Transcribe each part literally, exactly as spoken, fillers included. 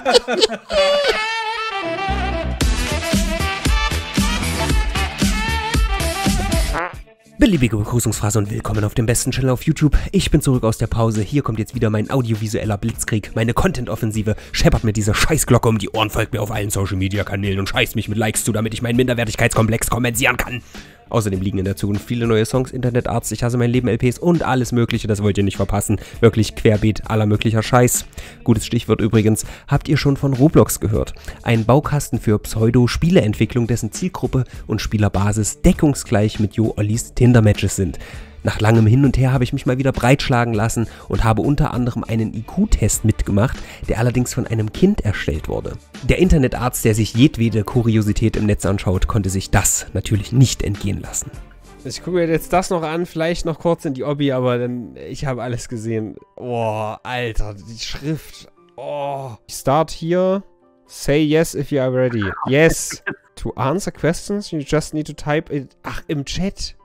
Beliebige Begrüßungsphrase und willkommen auf dem besten Channel auf YouTube. Ich bin zurück aus der Pause. Hier kommt jetzt wieder mein audiovisueller Blitzkrieg, meine Content-Offensive. Scheppert mir diese Scheißglocke um die Ohren, folgt mir auf allen Social-Media-Kanälen und scheißt mich mit Likes zu, damit ich meinen Minderwertigkeitskomplex kompensieren kann. Außerdem liegen in der Zukunft viele neue Songs, Internetarzt, ich hasse mein Leben, L Ps und alles mögliche, das wollt ihr nicht verpassen. Wirklich querbeet aller möglicher Scheiß. Gutes Stichwort übrigens, habt ihr schon von Roblox gehört? Ein Baukasten für Pseudo-Spieleentwicklung, dessen Zielgruppe und Spielerbasis deckungsgleich mit Jo Ollis Tinder-Matches sind. Nach langem Hin und Her habe ich mich mal wieder breitschlagen lassen und habe unter anderem einen I Q-Test mitgemacht, der allerdings von einem Kind erstellt wurde. Der Internetarzt, der sich jedwede Kuriosität im Netz anschaut, konnte sich das natürlich nicht entgehen lassen. Ich gucke mir jetzt das noch an, vielleicht noch kurz in die Obby, aber dann, ich habe alles gesehen. Oh, Alter, die Schrift. Oh. Start here. Say yes if you are ready. Yes. To answer questions, you just need to type it. Ach, im Chat.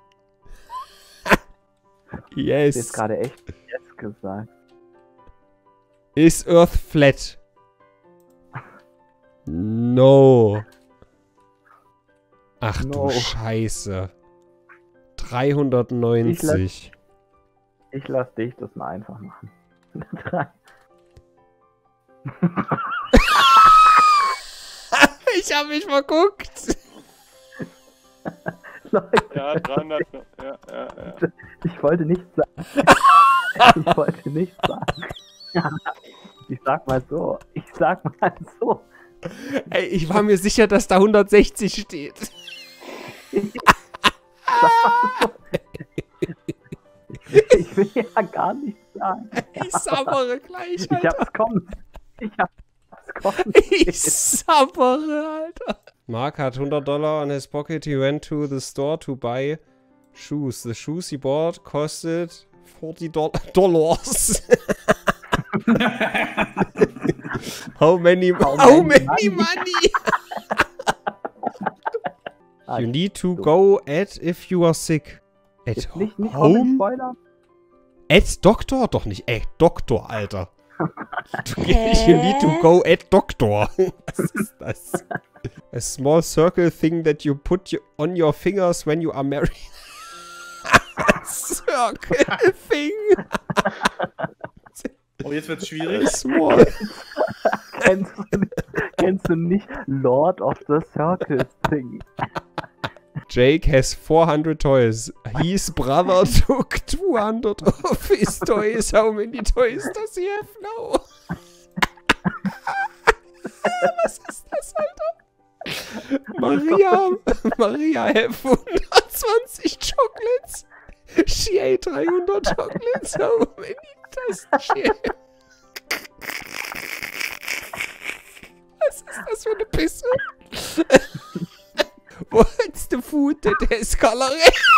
Yes. Du hast jetzt gerade echt yes gesagt. Is Earth flat? No. Ach No. du Scheiße. dreihundertneunzig. Ich lass, ich lass dich das mal einfach machen. Ich hab mich verguckt. Leute. Ja, dreihundert. Ja, ja, ja. Ich wollte nichts sagen. Ich wollte nichts sagen. Ich sag mal so. Ich sag mal so. Ey, ich war mir sicher, dass da hundertsechzig steht. Ich will ja gar nichts sagen. Ich sabbere gleich, Ich Alter. hab's kommen. Ich hab's kommen. Ich sabbere, Alter. Mark hat hundert Dollar in his pocket. He went to the store to buy shoes. The shoes he bought costed forty dollars. How many, How how many many money? You need to go at if you are sick. At Jetzt nicht, nicht home? Spoiler. At Doctor? Doch nicht. Ey, Doktor, Alter. Du, you need to go at Doctor. Was ist das? A small circle thing that you put you on your fingers when you are married. Circle thing. Oh, jetzt wird's schwierig. Small. Kennst du, nicht, kennst du nicht Lord of the Circles Thing? Jake has four hundred toys. His brother took two hundred of his toys. How many toys does he have now? Was ist das, Alter? Maria, Maria have hundertzwanzig Chocolates. She ate dreihundert Chocolates. How many does she have? Was ist das für eine Pisse? What's the food that has coloring?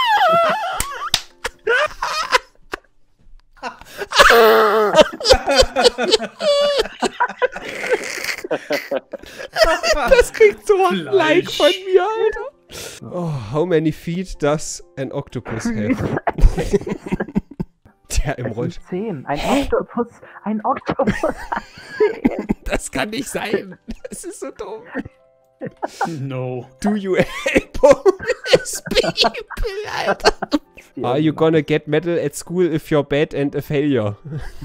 Das kriegt so ein Like von mir, Alter. Oh, how many feet does an octopus have? Der im Rollstuhl. Zehn. Ein Oktopus. Ein Oktopus hat zehn. Das kann nicht sein. Das ist so dumm. No. Do you help homeless people, Alter? Are you gonna get medal at school if you're bad and a failure?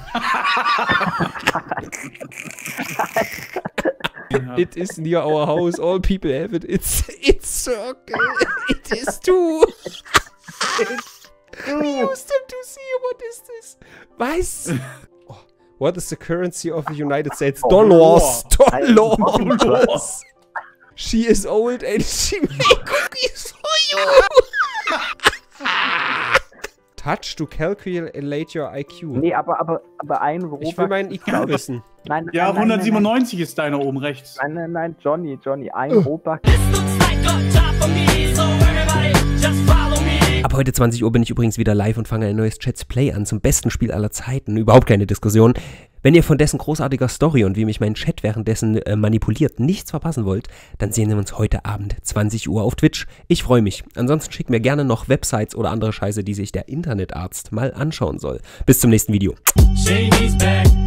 It is near our house. All people have it. It's it's circle. It is two. We used them to see. What is this? Was? Oh, what is the currency of the United States? Oh, Dollars. Dollars. Dollars. She is old and she make cookies for you. Touch to calculate your I Q. Nee, aber, aber, aber ein Robux. Ich will meinen I Q wissen. Nein, nein, Ja, nein, hundertsiebenundneunzig ist deiner oben rechts. Nein, nein, nein, Johnny, Johnny, ein Uh. Robux. Ab heute zwanzig Uhr bin ich übrigens wieder live und fange ein neues Chat's Play an zum besten Spiel aller Zeiten. Überhaupt keine Diskussion. Wenn ihr von dessen großartiger Story und wie mich mein Chat währenddessen äh, manipuliert nichts verpassen wollt, dann sehen wir uns heute Abend zwanzig Uhr auf Twitch. Ich freue mich. Ansonsten schickt mir gerne noch Websites oder andere Scheiße, die sich der Internetarzt mal anschauen soll. Bis zum nächsten Video.